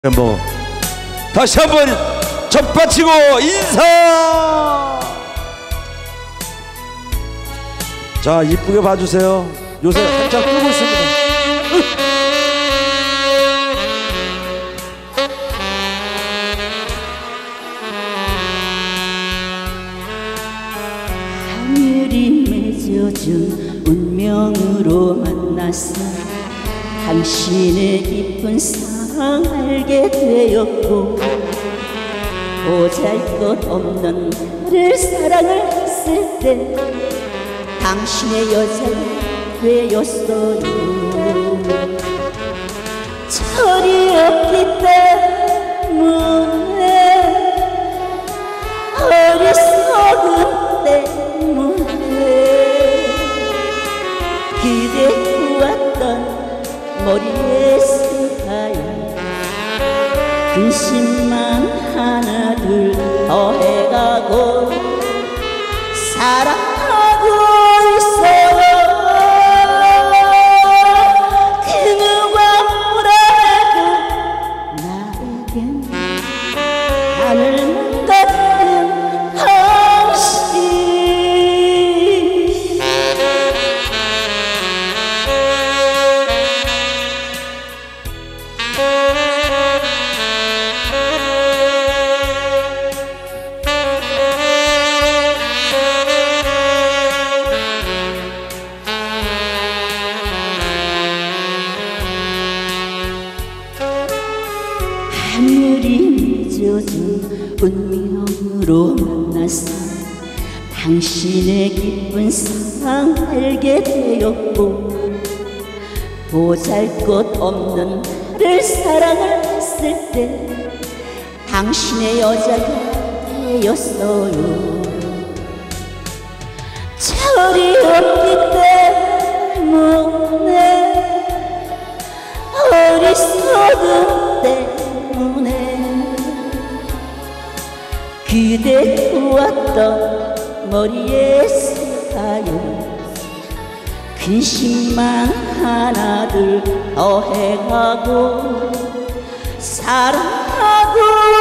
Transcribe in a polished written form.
멤버 다시 한번 접받치고 인사. 자, 이쁘게 봐주세요. 요새 한참 뜨고 있습니다. 하늘이 맺어준 운명으로 만났어. 당신의 깊은 사랑 알게 되었고, 보잘것없는 나를 사랑을 했을 때 당신의 여자가 되었어요. 철이 없기 때문에, 어리석음 때문에 기대 구웠던 머리에 스카야 근심만 하나 둘 더해가고 사랑하고 있어요. 그 누가 뭐라 해도 나에겐 하늘만 같은 당신. 하늘이 맺어준 운명으로 만났어. 당신의 깊은 사랑 알게 되었고, 보잘것없는 나를 사랑을 했을 때 당신의 여자가 되었어요. 철이 없기 때문에, 어리석음 때문에 그대 두었던 머리에 스카요 근심만 하나 둘 더해가고 사랑하고